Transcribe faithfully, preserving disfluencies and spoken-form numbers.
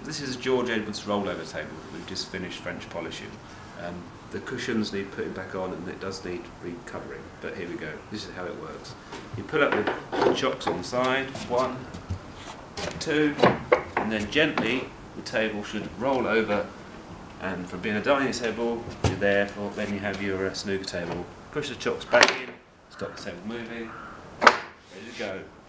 This is a George Edwards rollover table that we've just finished French polishing. Um, the cushions need putting back on and it does need recovering, but here we go. This is how it works. You put up the chocks on the side, one, two, and then gently the table should roll over, and from being a dining table, you're there for, then you have your uh, snooker table. Push the chocks back in, stop the table moving, ready to go.